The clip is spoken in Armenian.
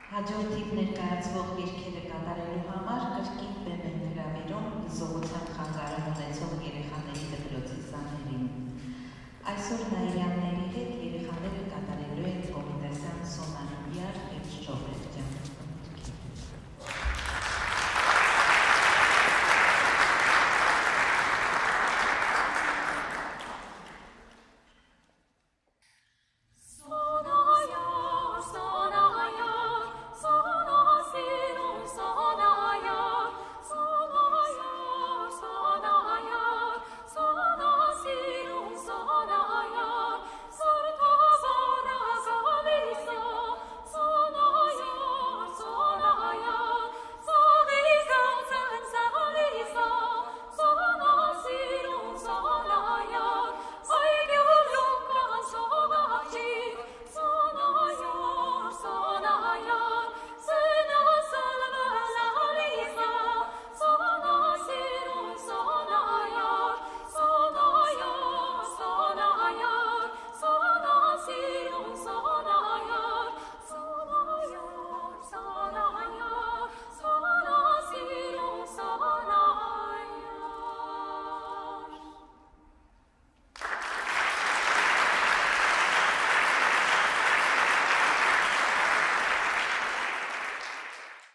Հաջորդիվ ներկայացվող երգերը կատարելու համար կրկին բեմ են հրավիրում զողոցան խանգարում ունեցող երեխաների դպրոցի սաներին։ Այսօր Նաիրյանների հետ երեխաները կատարելու են կոմիտասյան սոնարիար